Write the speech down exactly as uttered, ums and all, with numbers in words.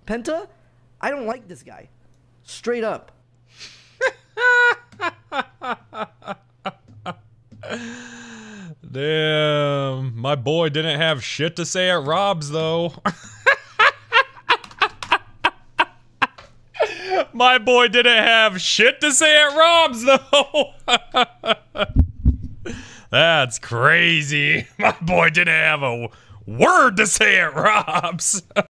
Penta, I don't like this guy. Straight up. Damn, my boy didn't have shit to say at Rob's though. My boy didn't have shit to say at Rob's though. That's crazy. My boy didn't have a word to say at Rob's.